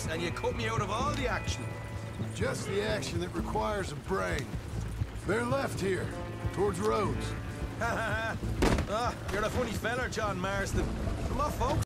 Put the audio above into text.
tactics, and you cut me out of all the action. Just the action that requires a brain. Bear left here, towards Rhodes. You're a funny feller, John Marston. Come on, folks.